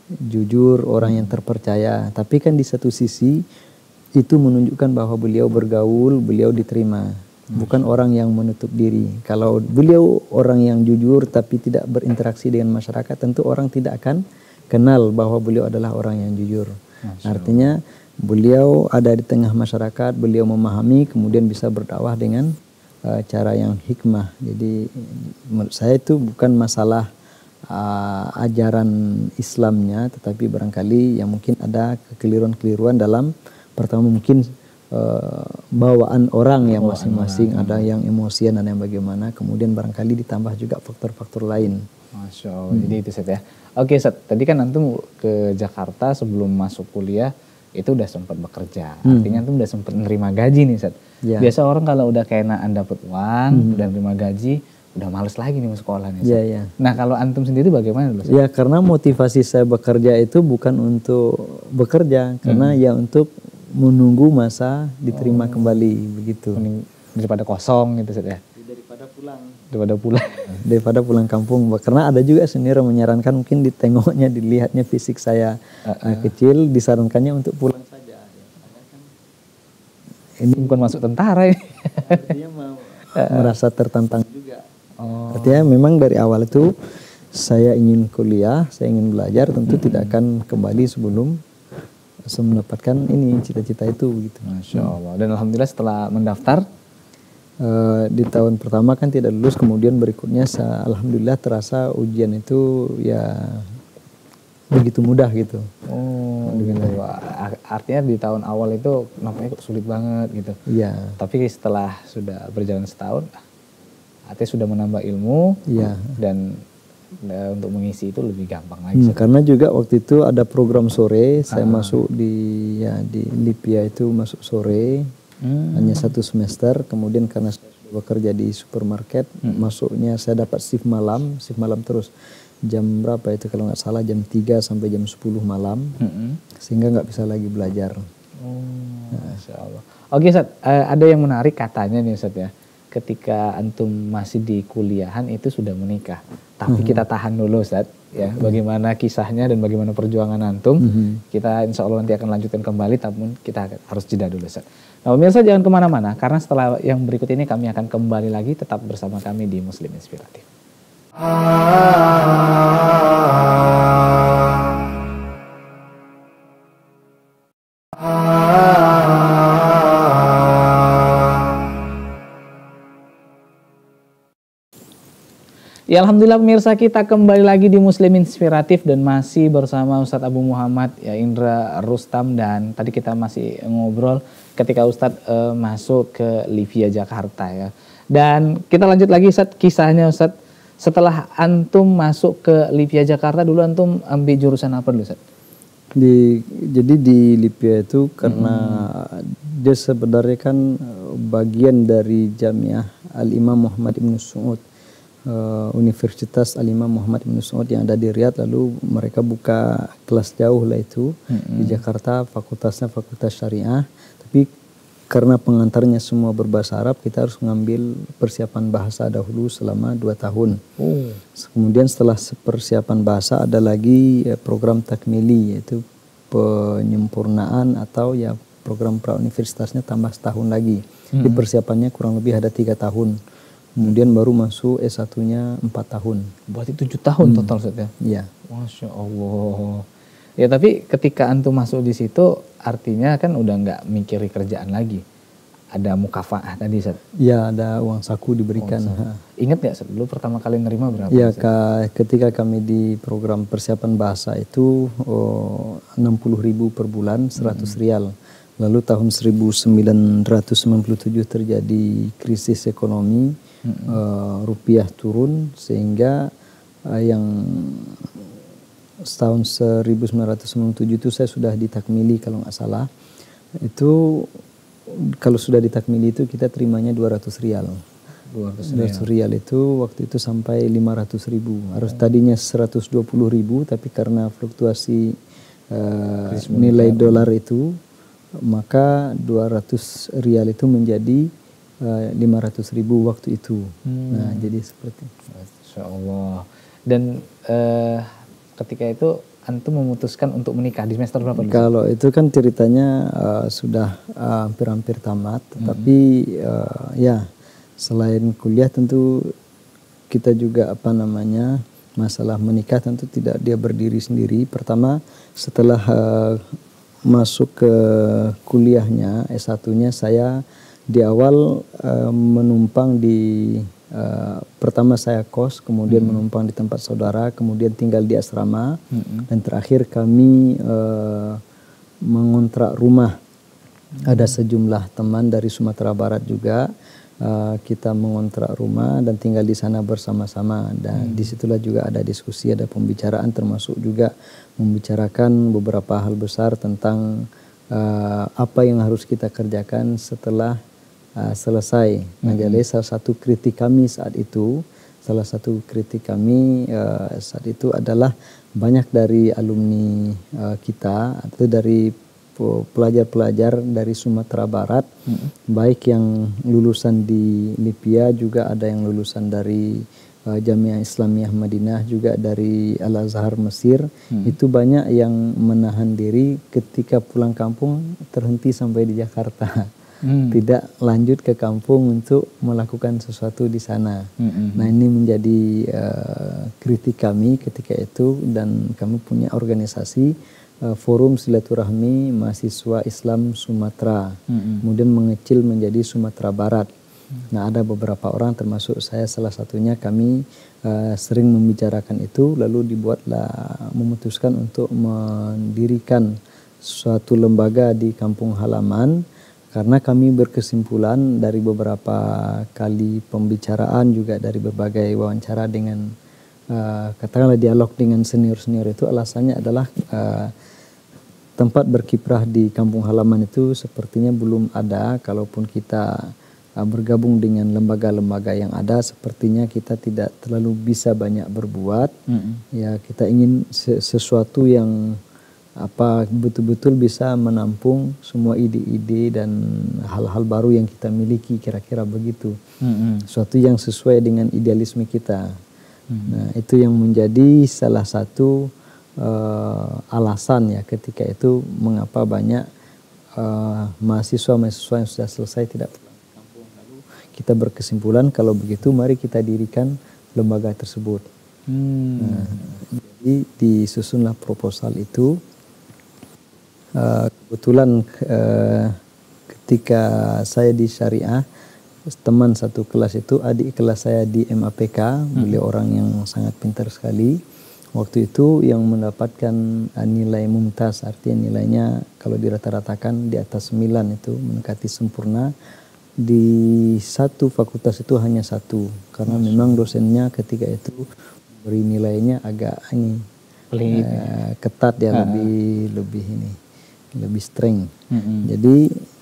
jujur, orang yang terpercaya. Tapi kan di satu sisi itu menunjukkan bahwa beliau bergaul, beliau diterima. Bukan orang yang menutup diri. Kalau beliau orang yang jujur tapi tidak berinteraksi dengan masyarakat, tentu orang tidak akan kenal bahwa beliau adalah orang yang jujur. Artinya beliau ada di tengah masyarakat, beliau memahami, kemudian bisa berdakwah dengan uh, cara yang hikmah. Jadi menurut saya itu bukan masalah uh, ajaran Islamnya, tetapi barangkali yang mungkin ada kekeliruan-keliruan dalam, pertama mungkin Uh, bawaan orang yang masing-masing, ada yang emosian, ada yang bagaimana, kemudian barangkali ditambah juga faktor-faktor lain. Masya Allah, hmm. jadi itu Set ya. Oke Set, tadi kan antum ke Jakarta sebelum masuk kuliah itu udah sempat bekerja, hmm. artinya antum udah sempat nerima gaji nih Set. Ya. Biasa orang kalau udah keenaan dapat uang, hmm. udah nerima gaji, udah males lagi nih masuk sekolah nih. Iya, iya. Nah kalau antum sendiri bagaimana dulu? Ya karena motivasi saya bekerja itu bukan untuk bekerja, karena ya untuk menunggu masa diterima kembali begitu. Mending daripada kosong gitu Ustaz ya. Daripada pulang. Daripada pulang. Daripada pulang kampung. Karena ada juga senior yang menyarankan mungkin ditengoknya, dilihatnya fisik saya uh, uh. kecil, disarankannya untuk pulang saja. Ini bukan masuk tentara ini. Artinya mau merasa tertantang juga. Oh. Artinya memang dari awal itu saya ingin kuliah, saya ingin belajar, tentu hmm. tidak akan kembali sebelum saya mendapatkan ini cita-cita itu gitu. Masya Allah. Dan alhamdulillah setelah mendaftar uh, di tahun pertama kan tidak lulus, kemudian berikutnya saya, alhamdulillah terasa ujian itu ya begitu mudah gitu. Oh, gitu. Artinya di tahun awal itu nampaknya sulit banget gitu. Iya. Tapi setelah sudah berjalan setahun, artinya sudah menambah ilmu. Iya. Dan uh, untuk mengisi itu lebih gampang lagi. Hmm, karena juga waktu itu ada program sore, saya ah. masuk di ya di Lipia itu masuk sore, hmm. hanya satu semester. Kemudian karena saya sudah bekerja di supermarket, hmm. masuknya saya dapat shift malam, shift malam terus. Jam berapa itu kalau nggak salah jam tiga sampai jam sepuluh malam, mm-hmm. sehingga nggak bisa lagi belajar. Oh, nah. Masya Allah. Oke Ustaz, uh, ada yang menarik katanya nih Ustaz ya, ketika antum masih di kuliahan itu sudah menikah. Tapi mm-hmm. kita tahan dulu Ustaz ya, mm-hmm. bagaimana kisahnya dan bagaimana perjuangan antum. Mm-hmm. Kita insya Allah nanti akan lanjutkan kembali, tapi kita harus jeda dulu Ustaz. Nah pemirsa jangan kemana-mana, karena setelah yang berikut ini kami akan kembali lagi, tetap bersama kami di Muslim Inspiratif. Ya alhamdulillah pemirsa, kita kembali lagi di Muslim Inspiratif dan masih bersama Ustadz Abu Muhammad ya Indra Rustam, dan tadi kita masih ngobrol ketika Ustadz uh, masuk ke Livia Jakarta ya. Dan kita lanjut lagi Ustadz kisahnya Ustadz. Setelah antum masuk ke Livia Jakarta, dulu antum ambil jurusan apa dulu, Ustaz? Di, jadi di Livia itu karena hmm. dia sebenarnya kan bagian dari Jamiah Al-Imam Muhammad Ibn Saud, uh, Universitas Al-Imam Muhammad Ibn Saud yang ada di Riyadh. Lalu mereka buka kelas jauh lah itu hmm. di Jakarta, fakultasnya Fakultas Syariah. Tapi karena pengantarnya semua berbahasa Arab, kita harus mengambil persiapan bahasa dahulu selama dua tahun. Oh. Kemudian setelah persiapan bahasa ada lagi ya, program takmili, yaitu penyempurnaan atau ya program pra-universitasnya tambah setahun lagi. Hmm. Di persiapannya kurang lebih ada tiga tahun. Kemudian baru masuk S satu-nya empat tahun. Berarti tujuh tahun hmm. total Ustaz ya? Iya. Masya Allah. Ya tapi ketika antum masuk di situ artinya kan udah nggak mikiri kerjaan lagi. Ada mukafaah tadi Ustaz? Ya ada uang saku diberikan. Uang saku. Ingat nggak Ustaz dulu pertama kali nerima berapa? Ya ketika kami di program persiapan bahasa itu oh, enam puluh ribu per bulan, seratus hmm. rial. Lalu tahun seribu sembilan ratus sembilan puluh tujuh terjadi krisis ekonomi, hmm. uh, rupiah turun sehingga uh, yang tahun seribu sembilan ratus sembilan puluh tujuh itu saya sudah ditakmili kalau nggak salah. Itu kalau sudah ditakmili itu kita terimanya dua ratus rial. dua ratus rial itu waktu itu sampai lima ratus ribu. Harus tadinya seratus dua puluh ribu, tapi karena fluktuasi uh, nilai dolar itu, maka dua ratus rial itu menjadi uh, lima ratus ribu waktu itu. Hmm. Nah jadi seperti itu. Masya Allah. Dan uh, ketika itu antum memutuskan untuk menikah di semester berapa? Kalau itu kan ceritanya uh, sudah uh, hampir-hampir tamat, hmm. tapi uh, ya selain kuliah tentu kita juga apa namanya masalah menikah tentu tidak dia berdiri sendiri. Pertama setelah uh, masuk ke kuliahnya S satu-nya saya di awal uh, menumpang di Uh, pertama saya kos, kemudian hmm. menumpang di tempat saudara, kemudian tinggal di asrama, hmm. dan terakhir kami uh, mengontrak rumah. Hmm. Ada sejumlah teman dari Sumatera Barat juga, uh, kita mengontrak rumah dan tinggal di sana bersama-sama. Dan hmm. disitulah juga ada diskusi, ada pembicaraan, termasuk juga membicarakan beberapa hal besar tentang uh, apa yang harus kita kerjakan setelah Uh, selesai. Nah, jadi salah satu kritik kami saat itu salah satu kritik kami uh, saat itu adalah banyak dari alumni uh, kita atau dari pelajar-pelajar dari Sumatera Barat, hmm. baik yang lulusan di Lipia, juga ada yang lulusan dari uh, Jamiah Islamiyah Madinah, juga dari Al-Azhar Mesir, hmm. itu banyak yang menahan diri ketika pulang kampung terhenti sampai di Jakarta. Hmm. Tidak lanjut ke kampung untuk melakukan sesuatu di sana. Hmm. Nah, ini menjadi uh, kritik kami ketika itu, dan kami punya organisasi uh, Forum Silaturahmi Mahasiswa Islam Sumatera. Hmm. Kemudian mengecil menjadi Sumatera Barat. Hmm. Nah, ada beberapa orang termasuk saya salah satunya, kami uh, sering membicarakan itu, lalu dibuatlah memutuskan untuk mendirikan suatu lembaga di kampung halaman. Karena kami berkesimpulan dari beberapa kali pembicaraan, juga dari berbagai wawancara dengan uh, katakanlah dialog dengan senior-senior itu, alasannya adalah uh, tempat berkiprah di kampung halaman itu sepertinya belum ada. Kalaupun kita uh, bergabung dengan lembaga-lembaga yang ada, sepertinya kita tidak terlalu bisa banyak berbuat. Mm-hmm. Ya, kita ingin sesuatu yang apa betul-betul bisa menampung semua ide-ide dan hal-hal baru yang kita miliki, kira-kira begitu. Mm-hmm. Suatu yang sesuai dengan idealisme kita. Mm-hmm. Nah, itu yang menjadi salah satu uh, alasan ya ketika itu mengapa banyak uh, mahasiswa-mahasiswa yang sudah selesai tidak pulang ke kampung. Lalu kita berkesimpulan kalau begitu mari kita dirikan lembaga tersebut. Mm. Nah, jadi disusunlah proposal itu. Uh, kebetulan uh, ketika saya di Syariah, teman satu kelas itu adik kelas saya di M A P K, hmm. beliau orang yang sangat pintar sekali. Waktu itu yang mendapatkan uh, nilai mumtaz, artinya nilainya kalau dirata-ratakan di atas sembilan, itu mendekati sempurna. Di satu fakultas itu hanya satu, karena Mas. memang dosennya ketika itu beri nilainya agak ini uh, ketat ya, uh. lebih lebih ini. lebih strength. Mm-hmm. Jadi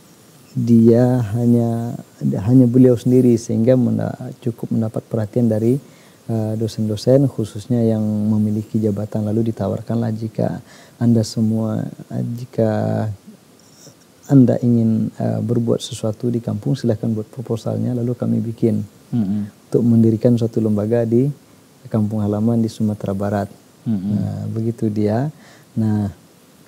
dia hanya hanya beliau sendiri, sehingga menda, cukup mendapat perhatian dari uh, dosen-dosen khususnya yang memiliki jabatan. Lalu ditawarkanlah, jika Anda semua uh, jika Anda ingin uh, berbuat sesuatu di kampung, silahkan buat proposalnya, lalu kami bikin mm-hmm. untuk mendirikan suatu lembaga di kampung halaman di Sumatera Barat. Mm-hmm. Nah, begitu dia. Nah,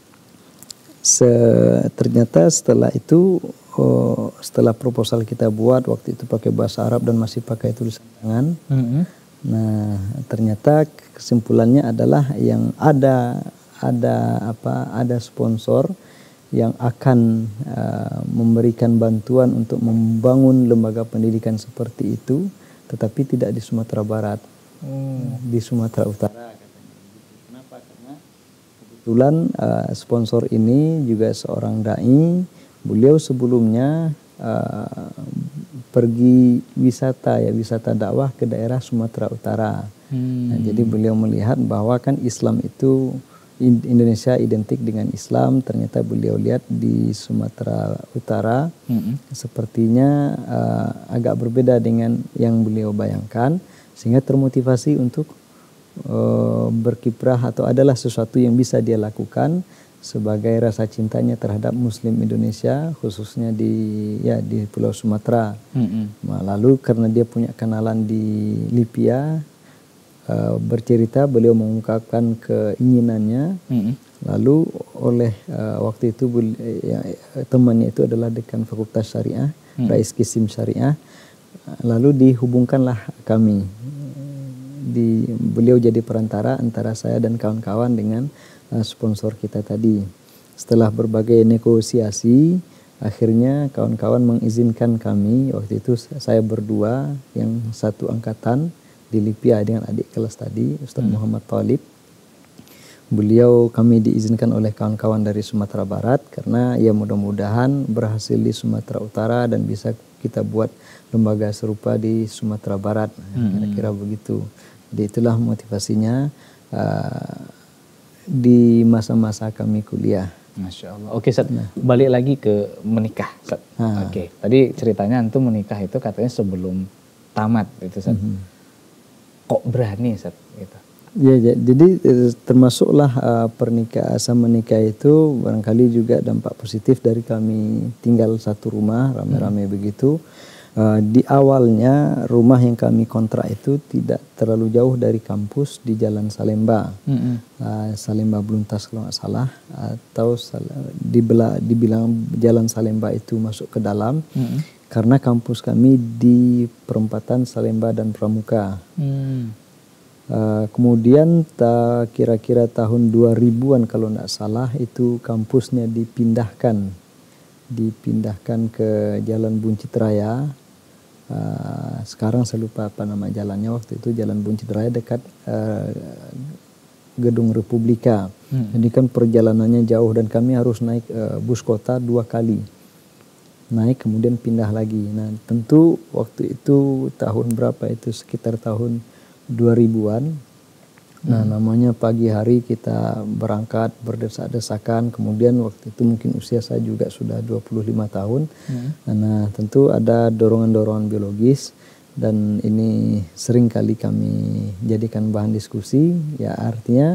Se, ternyata setelah itu, oh, setelah proposal kita buat, waktu itu pakai bahasa Arab dan masih pakai tulisan tangan. Mm-hmm. Nah, ternyata kesimpulannya adalah yang ada ada apa ada sponsor yang akan uh, memberikan bantuan untuk membangun lembaga pendidikan seperti itu, tetapi tidak di Sumatera Barat, mm. di Sumatera Utara. Kebetulan uh, sponsor ini juga seorang dai. Beliau sebelumnya uh, pergi wisata ya wisata dakwah ke daerah Sumatera Utara. Hmm. Nah, jadi beliau melihat bahwa kan Islam itu, Indonesia identik dengan Islam. Ternyata beliau lihat di Sumatera Utara hmm. sepertinya uh, agak berbeda dengan yang beliau bayangkan, sehingga termotivasi untuk Uh, berkiprah atau adalah sesuatu yang bisa dia lakukan sebagai rasa cintanya terhadap Muslim Indonesia, khususnya di ya di Pulau Sumatera. Mm-hmm. Nah, lalu karena dia punya kenalan di Lipia, uh, bercerita beliau mengungkapkan keinginannya. Mm-hmm. Lalu oleh uh, waktu itu ya, temannya itu adalah dekan Fakultas Syariah, mm-hmm. Rais Kisim Syariah. Lalu dihubungkanlah kami. Di, beliau jadi perantara antara saya dan kawan-kawan dengan uh, sponsor kita tadi. Setelah berbagai negosiasi, akhirnya kawan-kawan mengizinkan kami. Waktu itu saya berdua, yang satu angkatan di Lipia dengan adik kelas tadi, Ustaz hmm. Muhammad Talib. Beliau kami diizinkan oleh kawan-kawan dari Sumatera Barat, karena ya mudah-mudahan berhasil di Sumatera Utara dan bisa kita buat lembaga serupa di Sumatera Barat. Hmm. Kira-kira begitu. Jadi itulah motivasinya uh, di masa-masa kami kuliah. Masya Allah. Oke, Ustaz, nah. balik lagi ke menikah, Ustaz. Ah. Oke, tadi ceritanya antum menikah itu katanya sebelum tamat, itu Ustaz. Mm-hmm. kok berani Ustaz gitu? Ya, jadi termasuklah uh, pernikahan sama menikah itu barangkali juga dampak positif dari kami tinggal satu rumah rame-rame hmm. begitu. Uh, di awalnya rumah yang kami kontrak itu tidak terlalu jauh dari kampus di Jalan Salemba, hmm. uh, Salemba Beluntas kalau nggak salah, atau dibela, dibilang Jalan Salemba itu masuk ke dalam, hmm. karena kampus kami di perempatan Salemba dan Pramuka. Hmm. Uh, kemudian ta, kira-kira tahun dua ribuan kalau tidak salah itu kampusnya dipindahkan dipindahkan ke Jalan Buncit Raya. Uh, sekarang saya lupa apa nama jalannya, waktu itu Jalan Buncit Raya dekat uh, Gedung Republika. Hmm. Jadi kan perjalanannya jauh dan kami harus naik uh, bus kota dua kali. Naik kemudian pindah lagi. Nah tentu waktu itu tahun berapa itu, sekitar tahun dua ribuan. Nah, hmm. namanya pagi hari kita berangkat berdesak-desakan, kemudian waktu itu mungkin usia saya juga sudah dua puluh lima tahun. Hmm. Nah, tentu ada dorongan-dorongan biologis dan ini sering kali kami jadikan bahan diskusi, ya artinya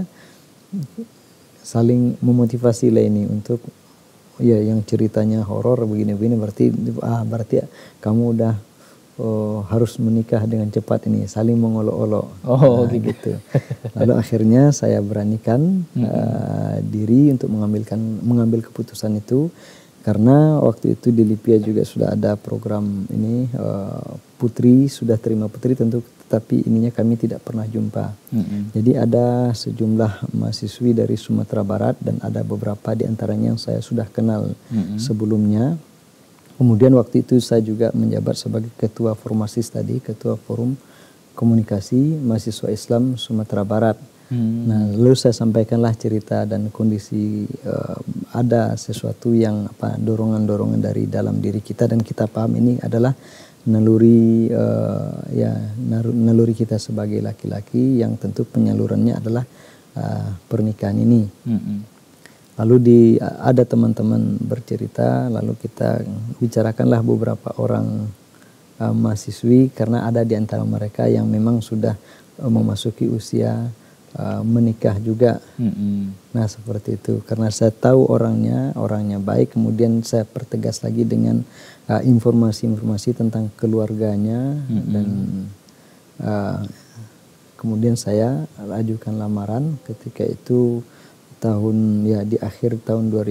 saling memotivasi lah ini untuk ya yang ceritanya horor begini-begini berarti ah berarti ya, kamu udah Oh, harus menikah dengan cepat ini, saling mengolok-olok. Oh, nah, gitu. Lalu akhirnya saya beranikan mm-hmm. uh, diri untuk mengambilkan mengambil keputusan itu, karena waktu itu di Lipia juga sudah ada program ini uh, putri sudah terima putri tentu, tetapi ininya kami tidak pernah jumpa. Mm-hmm. Jadi ada sejumlah mahasiswi dari Sumatera Barat dan ada beberapa di antaranya yang saya sudah kenal mm-hmm. sebelumnya. Kemudian waktu itu saya juga menjabat sebagai ketua formasis tadi, ketua forum komunikasi mahasiswa Islam Sumatera Barat. Hmm. Nah, lalu saya sampaikanlah cerita dan kondisi uh, ada sesuatu yang apa dorongan-dorongan dari dalam diri kita dan kita paham ini adalah naluri uh, ya naluri kita sebagai laki-laki yang tentu penyalurannya adalah uh, pernikahan ini. Hmm. Lalu di ada teman-teman bercerita, lalu kita bicarakanlah beberapa orang uh, mahasiswi karena ada di antara mereka yang memang sudah uh, memasuki usia uh, menikah juga. Mm-hmm. Nah seperti itu, karena saya tahu orangnya, orangnya baik, kemudian saya pertegas lagi dengan uh, informasi-informasi tentang keluarganya mm-hmm. dan uh, kemudian saya ajukan lamaran ketika itu. Tahun ya di akhir tahun dua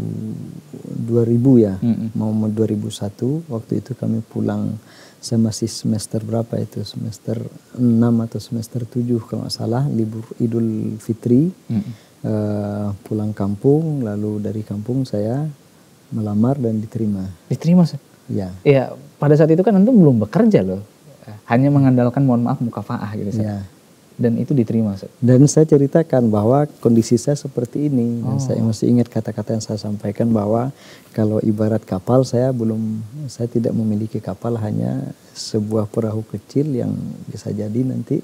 ribu ya, mm-hmm. mau dua ribu satu waktu itu kami pulang, saya masih semester berapa itu, semester enam atau semester tujuh kalau nggak salah, libur Idul Fitri, mm-hmm. uh, pulang kampung, lalu dari kampung saya melamar dan diterima. Diterima sih? Ya. Iya, pada saat itu kan Anda belum bekerja loh, hanya mengandalkan mohon maaf mukafaah gitu. Ya. Dan itu diterima. Dan saya ceritakan bahwa kondisi saya seperti ini. Dan oh. saya masih ingat kata-kata yang saya sampaikan bahwa kalau ibarat kapal, saya belum, saya tidak memiliki kapal, hanya sebuah perahu kecil yang bisa jadi nanti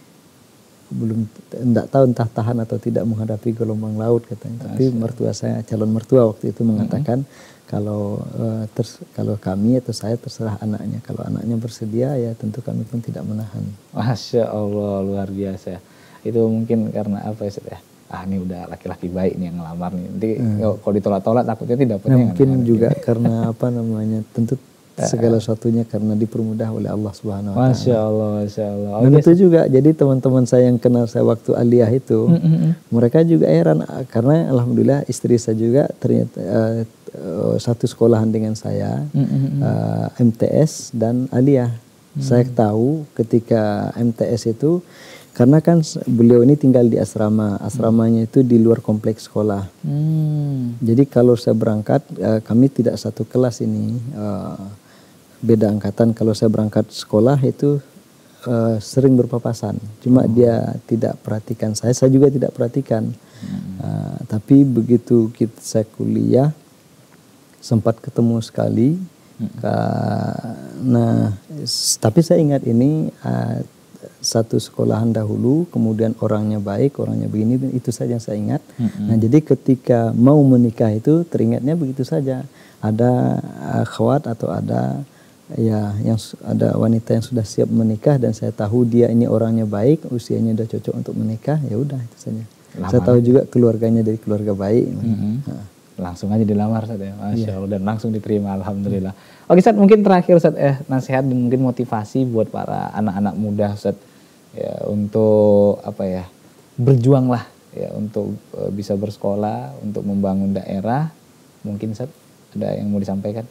belum, tidak tahu entah tahan atau tidak menghadapi gelombang laut katanya. Tapi mertua saya, calon mertua waktu itu mengatakan mm-hmm. kalau uh, ters, kalau kami atau saya terserah anaknya, kalau anaknya bersedia ya tentu kami pun tidak menahan. Masya Allah, luar biasa. Itu mungkin karena apa ya? Ah ini udah laki-laki baik nih yang ngelamar nih. Nanti hmm. kalau ditolak-tolak takutnya tidak punya. Nah, mungkin juga karena apa namanya, tentu segala sesuatunya karena dipermudah oleh Allah Subhanahu Wa Taala. Masya Allah, Masya Allah. Dan itu juga jadi teman-teman saya yang kenal saya waktu aliyah itu, mm-hmm. mereka juga heran karena alhamdulillah istri saya juga ternyata uh, uh, satu sekolahan dengan saya, mm-hmm. uh, M T S dan aliyah. Mm-hmm. Saya tahu ketika M T S itu karena kan beliau ini tinggal di asrama, asramanya itu di luar kompleks sekolah. Hmm. Jadi kalau saya berangkat, uh, kami tidak satu kelas ini, uh, beda angkatan. Kalau saya berangkat sekolah itu uh, sering berpapasan. Cuma oh. dia tidak perhatikan saya, saya juga tidak perhatikan. Hmm. Uh, tapi begitu kita, saya kuliah, sempat ketemu sekali. Hmm. Uh, nah, tapi saya ingat ini. Uh, satu sekolahan dahulu, kemudian orangnya baik, orangnya begini, itu saja yang saya ingat. Mm-hmm. Nah jadi ketika mau menikah itu teringatnya begitu saja. Ada akhwat atau ada ya yang ada wanita yang sudah siap menikah dan saya tahu dia ini orangnya baik, usianya sudah cocok untuk menikah, ya udah itu saja. Lamar saya tahu aja. Juga keluarganya dari keluarga baik. Mm-hmm. Nah. Langsung aja dilamar Ustaz ya, Masya yeah. Allah, dan langsung diterima, alhamdulillah. Mm. Oke Ustaz, mungkin terakhir Ustaz, eh nasihat dan mungkin motivasi buat para anak-anak muda Ustaz, ya untuk apa ya, berjuanglah ya untuk uh, bisa bersekolah, untuk membangun daerah. Mungkin Ustaz ada yang mau disampaikan?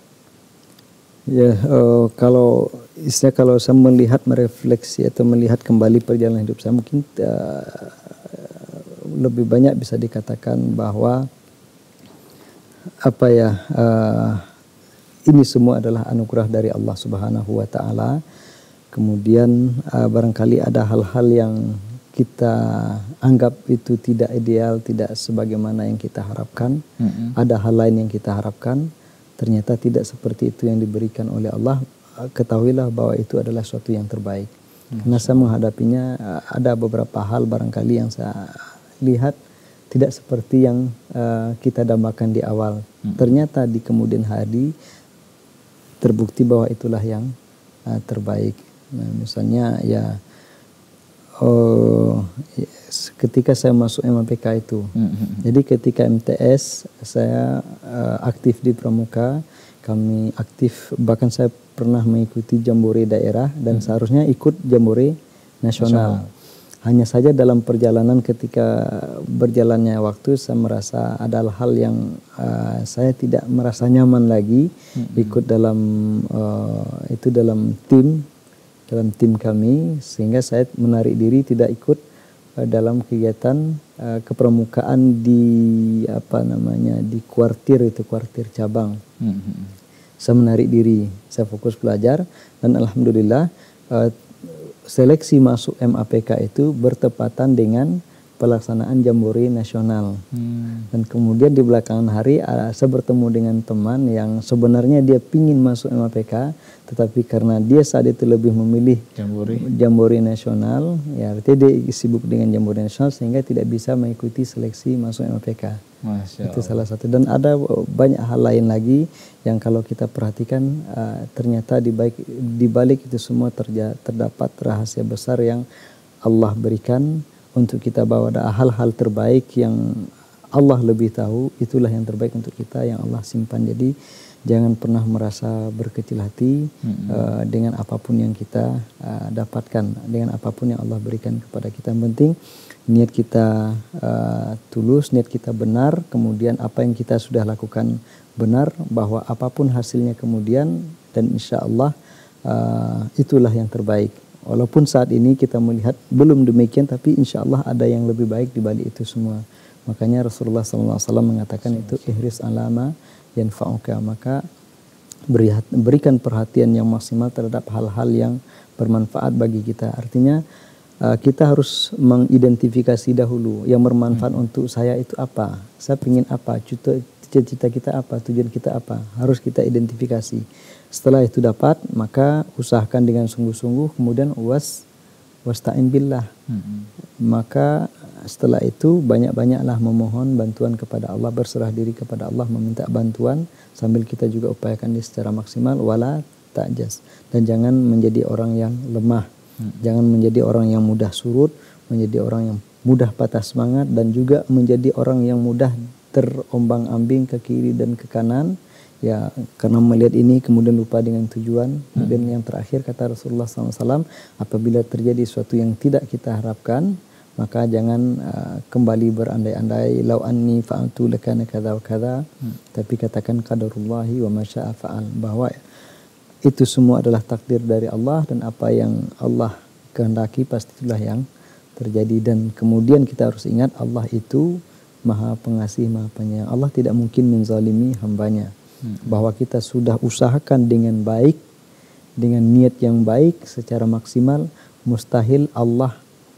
Ya, uh, kalau istilah kalau saya melihat, merefleksi atau melihat kembali perjalanan hidup saya, mungkin uh, lebih banyak bisa dikatakan bahwa apa ya, uh, ini semua adalah anugerah dari Allah Subhanahu wa taala. Kemudian uh, barangkali ada hal-hal yang kita anggap itu tidak ideal, tidak sebagaimana yang kita harapkan. Mm-hmm. Ada hal lain yang kita harapkan, ternyata tidak seperti itu yang diberikan oleh Allah. Ketahuilah bahwa itu adalah sesuatu yang terbaik. Mm-hmm. Karena saya menghadapinya, ada beberapa hal barangkali yang saya lihat tidak seperti yang uh, kita dambakan di awal. Mm-hmm. Ternyata di kemudian hari terbukti bahwa itulah yang uh, terbaik. Nah, misalnya ya, oh, ketika saya masuk M A P K itu, mm-hmm. jadi ketika M T S saya uh, aktif di Pramuka, kami aktif, bahkan saya pernah mengikuti jambore daerah dan mm-hmm. seharusnya ikut jambore nasional. nasional. Hanya saja dalam perjalanan ketika berjalannya waktu saya merasa ada hal yang uh, saya tidak merasa nyaman lagi mm-hmm. ikut dalam uh, itu dalam tim dalam tim kami, sehingga saya menarik diri tidak ikut uh, dalam kegiatan uh, kepramukaan di apa namanya di kuartir itu kuartir cabang. Mm-hmm. Saya menarik diri, saya fokus belajar dan alhamdulillah uh, seleksi masuk M A P K itu bertepatan dengan pelaksanaan jambore nasional. Hmm. Dan kemudian di belakangan hari uh, saya bertemu dengan teman yang sebenarnya dia pingin masuk M A P K, tetapi karena dia saat itu lebih memilih jambore, jambore nasional, ya artinya dia sibuk dengan jambore nasional sehingga tidak bisa mengikuti seleksi masuk M A P K. Masya itu Allah. Salah satu. Dan ada banyak hal lain lagi yang kalau kita perhatikan uh, ternyata di balik, di balik itu semua terja, terdapat rahasia besar yang Allah berikan untuk kita, bahwa ada hal-hal terbaik yang Allah lebih tahu, itulah yang terbaik untuk kita yang Allah simpan. Jadi jangan pernah merasa berkecil hati mm-hmm. uh, dengan apapun yang kita uh, dapatkan, dengan apapun yang Allah berikan kepada kita. Yang penting niat kita uh, tulus, niat kita benar, kemudian apa yang kita sudah lakukan benar, bahwa apapun hasilnya kemudian, dan insya Allah uh, itulah yang terbaik. Walaupun saat ini kita melihat belum demikian, tapi insya Allah ada yang lebih baik di balik itu semua. Makanya Rasulullah shallallahu alaihi wasallam mengatakan itu ihris alama yanfa'uka, maka berikan perhatian yang maksimal terhadap hal-hal yang bermanfaat bagi kita. Artinya uh, kita harus mengidentifikasi dahulu yang bermanfaat hmm. untuk saya itu apa, saya ingin apa, cita-cita kita apa, tujuan kita apa, harus kita identifikasi. Setelah itu dapat, maka usahakan dengan sungguh-sungguh, kemudian was wasta'in billah. Hmm. Maka setelah itu banyak-banyaklah memohon bantuan kepada Allah, berserah diri kepada Allah, meminta bantuan sambil kita juga upayakan dia secara maksimal, wala ta'jaz. Dan jangan menjadi orang yang lemah, hmm. jangan menjadi orang yang mudah surut, menjadi orang yang mudah patah semangat, dan juga menjadi orang yang mudah terombang-ambing ke kiri dan ke kanan. Ya, karena melihat ini kemudian lupa dengan tujuan. Hmm. Dan yang terakhir kata Rasulullah shallallahu alaihi wasallam, apabila terjadi sesuatu yang tidak kita harapkan, maka jangan uh, kembali berandai-andai, lau anni fa'altu lakana kadza wa kadza, hmm. tapi katakan qadarullahi wa ma syaa fa'al, bahwa itu semua adalah takdir dari Allah, dan apa yang Allah kehendaki pasti itulah yang terjadi. Dan kemudian kita harus ingat Allah itu Maha Pengasih, Maha Penyayang. Allah tidak mungkin menzalimi hambanya. Bahwa kita sudah usahakan dengan baik, dengan niat yang baik secara maksimal, mustahil Allah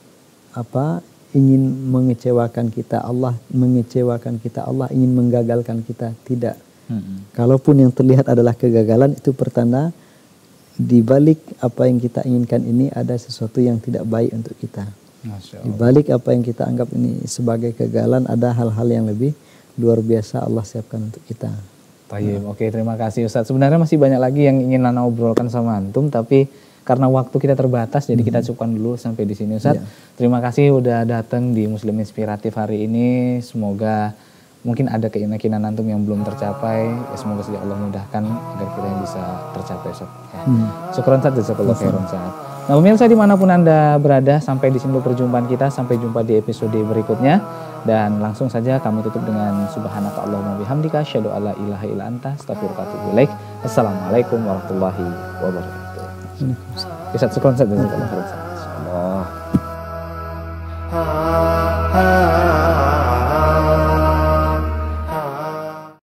apa ingin mengecewakan kita, Allah mengecewakan kita, Allah ingin menggagalkan kita, tidak. Hmm. Kalaupun yang terlihat adalah kegagalan, itu pertanda di balik apa yang kita inginkan ini ada sesuatu yang tidak baik untuk kita. Di balik apa yang kita anggap ini sebagai kegagalan, ada hal-hal yang lebih luar biasa Allah siapkan untuk kita. Tayyib. Oke, terima kasih Ustadz. Sebenarnya masih banyak lagi yang ingin Ana obrolkan sama antum, tapi karena waktu kita terbatas, jadi kita cukupkan dulu sampai di sini Ustadz. Yeah. Terima kasih udah datang di Muslim Inspiratif hari ini. Semoga mungkin ada keyakinan antum yang belum tercapai, ya semoga saja Allah mudahkan agar kita bisa tercapai Ustadz. Ya. Hmm. Syukran Ustadz, jazakallahu khairan Ustadz. Nah pemirsa dimanapun Anda berada, sampai di sini dulu perjumpaan kita, sampai jumpa di episode berikutnya. Dan langsung saja kami tutup dengan subhanaka Allahumma bihamdika asyhadu alla ilaha illa anta astaghfiruka wa atubu ilaik. Assalamualaikum warahmatullahi wabarakatuh. Bisa syukran Ustadz, jazakallahu khairan Ustadz. Allah.